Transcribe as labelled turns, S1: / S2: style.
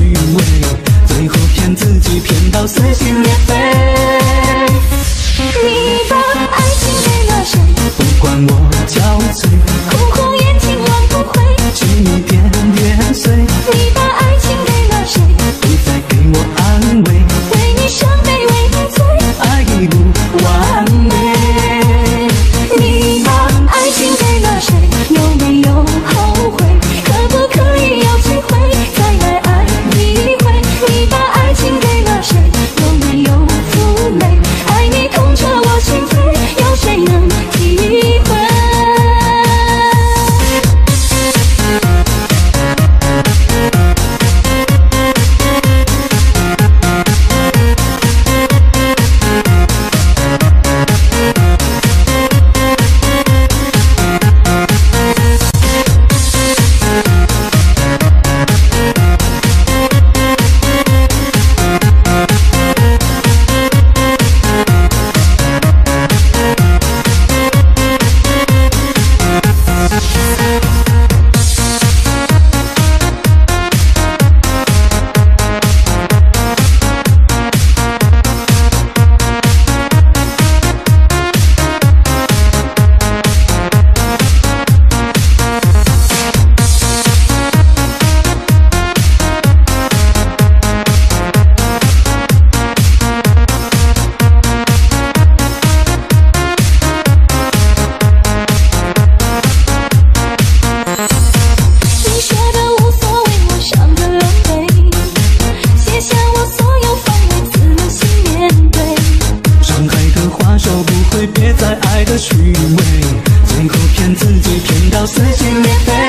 S1: 味，最后骗自己骗到撕心裂肺。
S2: 你把爱情给了谁？
S1: 不管我憔悴，
S2: 空空眼睛挽不回，
S1: 情一点点碎。
S2: 你把爱情给了谁？
S1: 不再给我安慰，
S2: 为你伤悲为你醉，
S1: 爱已不完美。
S2: 你把爱情给了谁？有没有后悔？可不可以有机会再来爱一回？你把爱情给了谁？有没有负累？爱你痛彻我心扉，有谁能体会？别再爱的虚伪，最后骗自己骗到撕心裂肺。